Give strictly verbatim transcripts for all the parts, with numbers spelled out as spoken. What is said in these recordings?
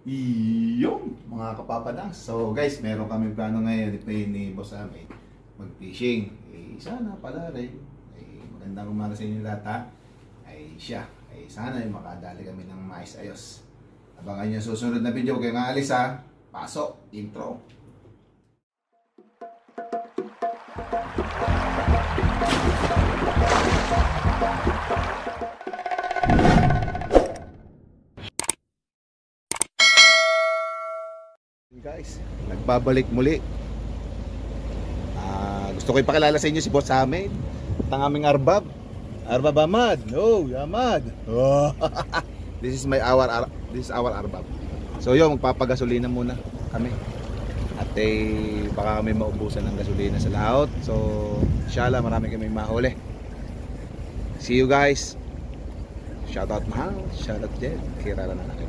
Yung mga kapapadang. So guys, meron kami plano ngayon ni, ni boss namin mag-fishing. Eh, sana pala rin. Eh, magandang umaga sa inyo lahat ha. Ay siya. Ay sana ay makadali kami ng mais ayos. Abangan nyo susunod na video. Huwag kayong aalis ha. Pasok. Intro. Guys, nagbabalik muli. uh, Gusto ko ipakilala sa inyo si boss amin, ang aming Arbab. Arbab Ahmad. Oh, Ahmad. Oh. This is my our This is our Arbab. So yun, magpapagasolina muna kami. At eh, baka kami maubusan ng gasolina sa laot. So inshallah marami kami mahuli. See you guys. Shout out Mahal. Shout out Jed. Kirala na natin.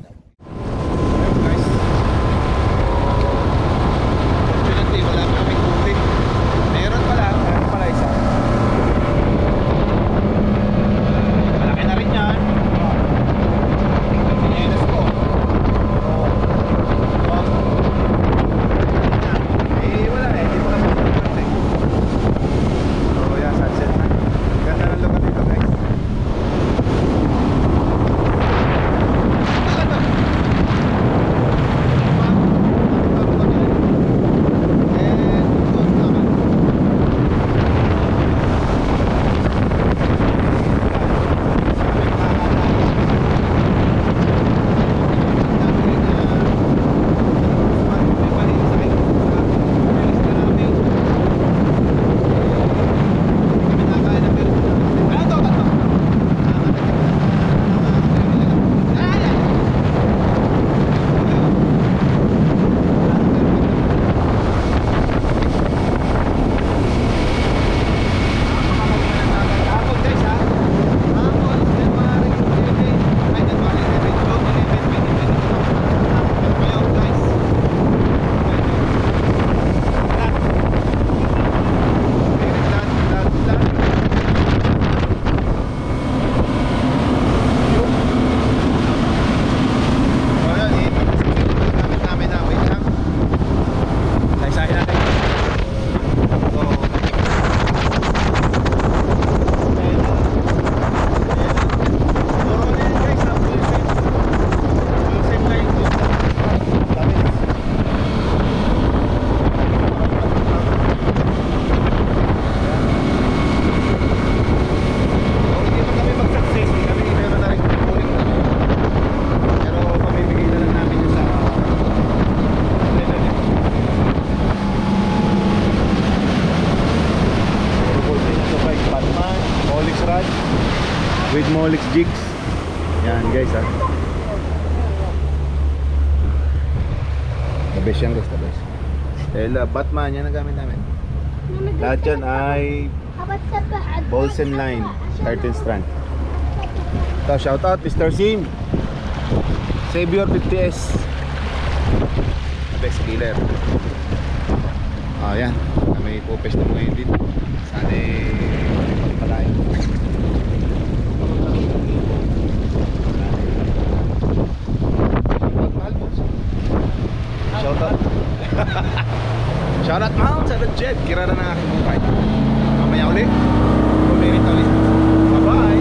With Molex jigs. Yan guys ha. The best yan guys, the best. Stella, Batman, yan ang gamit namin. Lahat yan ay Bolsen line, thirteen strand. Ito, shout out Mister Sim Savior fifty S, best killer. Ah, yan. Kami pupes na mo ngayon dito. Sana eh palayo. Shout out. Shout out Mount sa Jet. Kira na ng aking buhay. Mamaya ulit. Kumirit ulit. Bye bye.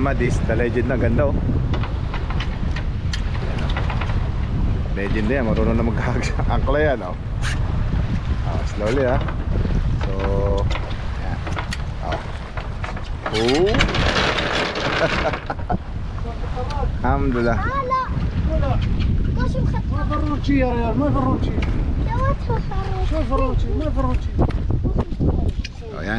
Ahmad is the legend na. Ganda oh. Legend yan, marunong na mag-angkla yan oh. Oh, slowly ah. So yan. Oh. Oh. Alhamdulillah. ما فروتشي يا ريال ما فروتشي شو فروتشي ما فروتشي So yan.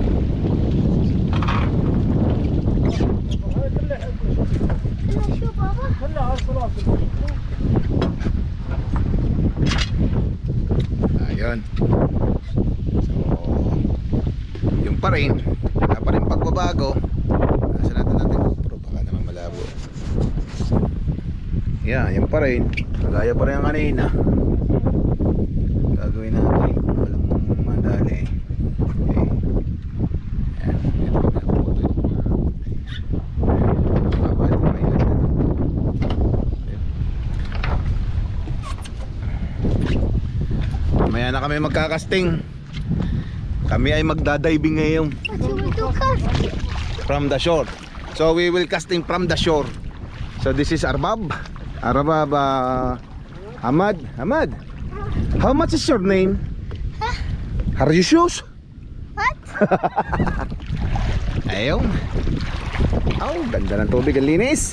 شو بابا هلا على الصلاة Ayun. So yung pa rin, wala pa rin pagbabago. Nasa natin natin GoPro, baka naman malabo. Yan, yung pa rin, kagaya pa rin ang kanina. Gagawin natin kung walang madali. Okay. Yan, dito ko pinaputo yung mababa yung may lang. Mamaya na kami magkakasting. Kami ay magdadiving ngayon from the shore. So we will casting from the shore. So this is Arbab. Arbab uh, Ahmad. Ahmad, how much is your name? Huh? Are you shoes? What? Ayun. Oh, ganda ng tubig, ang linis.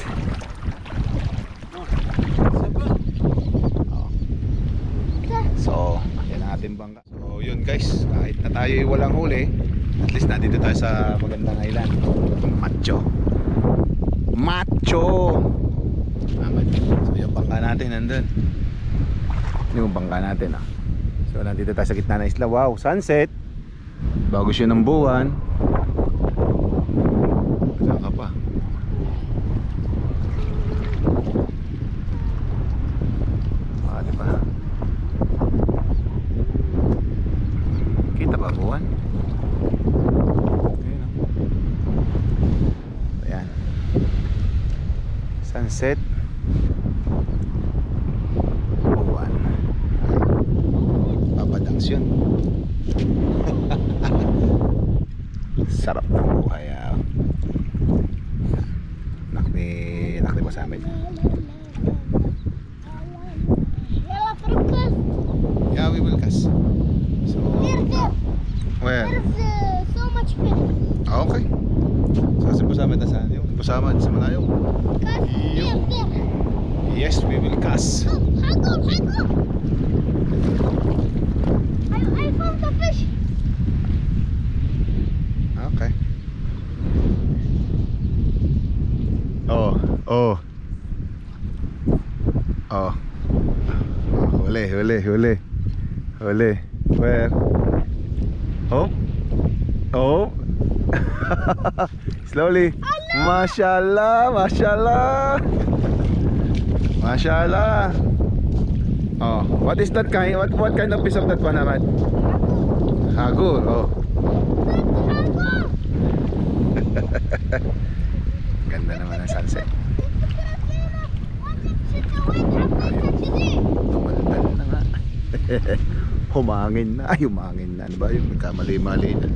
So, yan ang ating bangka. So, yun guys, kahit na tayo walang huli, at least nandito tayo sa magandang island. Macho. Macho. Ahmad. So, yung bangka natin nandun. Yung bangka natin ah. So, nandito tayo sa gitna ng isla. Wow, sunset. Bago siya ng buwan. Saan ka pa? Ah, di ba? Kita ba buwan? Okay, no? Ayan. Sunset. Buwan. Papadangs yun. Sarap ng buhay ah. Anak ni Anak ni Boss Ahmed. يلا تركز Yeah, we will cast. So there there where? there's uh, so much fish Ah, okay. So si Boss Ahmed nasaan? Yung Boss Ahmed sa malayo. guys there there Yes, we will cast. oh, haggle haggle I, I found the fish Okay. Oh, oh. Oh. Huli, huli, huli. Huli. Where? Oh. Oh. Slowly. Mashallah, mashallah. Mashallah. Oh, what is that kind? What what kind of piece of that one, Ahmad? Hagul. Oh. Ganda naman ang sunset. Tumaldal na nga. Humangin na. Ay, humangin na. Ano ba yun? Nagkamali-mali na.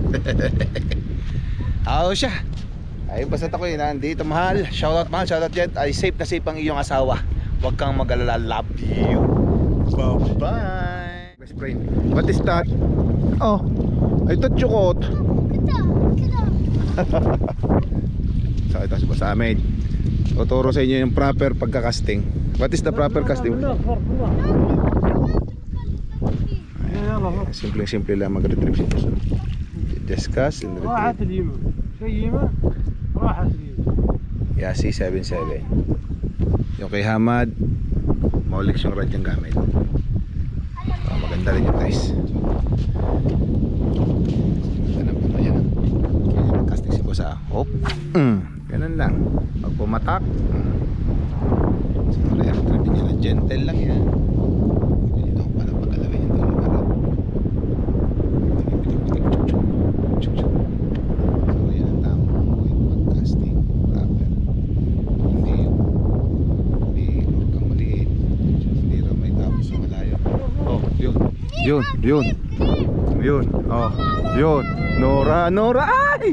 Ako siya. Ay, basta ako yun. Nandito, mahal. Shoutout, mahal. Shoutout dyan. Ay, safe na safe ang iyong asawa. Huwag kang mag-alala. Love you. Bye-bye. Best friend. What is that? Oh, I thought you caught. كده كده So ito si Boss Ahmed. Tuturo sa inyo yung proper pagkakasting. What is the proper casting? Simple simple lang mag-retrieve si Boss. Discuss and راحت retrieve. اليمة شيء يمة راحت اليمة Yasi seven seven. Yung kay Hamad, Maulix yung rad yung gamit. Oh, maganda rin yung guys. Ganda naman na yan. Casting si Boss ah. Hop. Mm. Ganun lang. Pag pumatak, mm. So, re-retrieve niya lang. Gentle lang yan. Hindi nyo pala pagkalawin yung dulo na rad. So yan ang tamang way pag-casting. Proper. Hindi yung hindi huwag kang maliit. Hindi raw may tapos sa malayo. Oh, yun. Yun, yun. Yun. Oh, yun. Nora, Nora. Ay!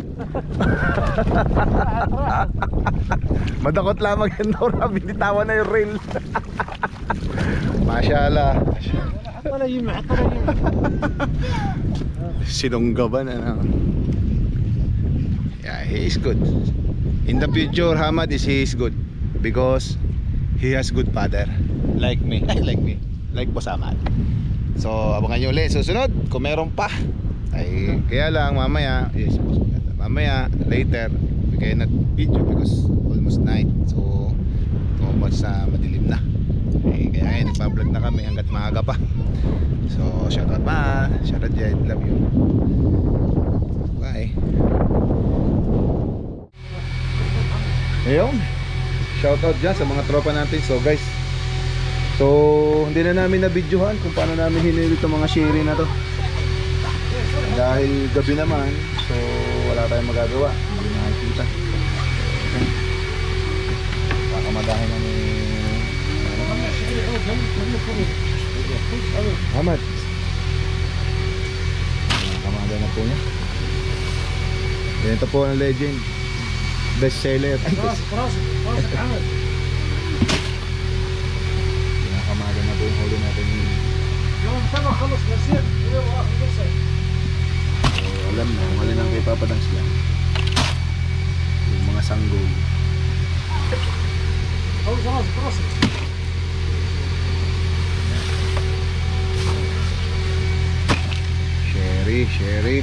Madakot lamang yan, Nora. Binitawan na yung rail. Masyaallah. حط على يمه حط على يمه Sinunggaban ano. Yeah, he is good. In the future, Hamad is he is good because he has good father like me. Ay, like me. Like Boss Hamad. So, abangan nyo ulit susunod kung meron pa. Ay, kaya lang mamaya, yes, boss, mamaya, later, we cannot video because almost night. So, tumabot sa madilim na. Ay, kaya ngayon, nagpa-vlog na kami hanggat maaga pa. So, shoutout ma, shoutout Jed, love you. Bye. Ayun, shoutout dyan sa mga tropa natin. So guys, so hindi na namin na-videohan kung paano namin hinili itong mga sherry na to. Dahil gabi naman, so wala tayong magagawa. Hindi nakikita. Kakamadahin na ni Ahmad. Kamada na po niya. Ganito po ang legend. Best seller. Ay, best. Kinakamada na po yung huli natin. So, alam na kung alin ang kay papadang sila. Yung mga sanggol. Sherry, sherry.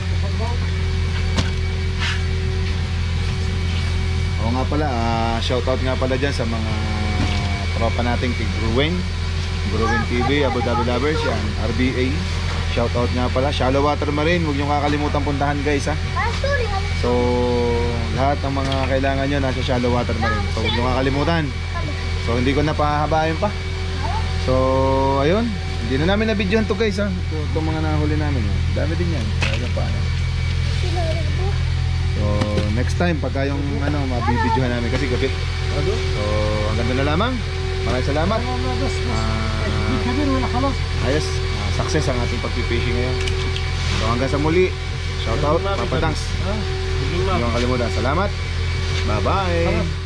Oo nga pala, uh, shoutout nga pala dyan sa mga tropa nating kay Gruen Gruen T V, Abu Dhabi Lovers, yan, R B A. Shoutout nga pala, Shallow Water Marine, huwag nyo kakalimutan puntahan guys ha. So, lahat ng mga kailangan nyo nasa Shallow Water Marine. So, huwag nyo kakalimutan. So, hindi ko na pahabain pa. So, ayun, hindi na namin na-videohan to guys ha. Ito, itong mga nahuli namin, ha. Dami din yan. Kaya pa na. So next time pagka yung ano mabibidyohan namin kasi gabi. So hanggang doon na lamang. Maraming salamat. Uh, ayos, uh, success ang ating pagpipishing ngayon. So hanggang sa muli. Shout out Papa Tangs. Huwag kalimutan. Salamat. Bye bye.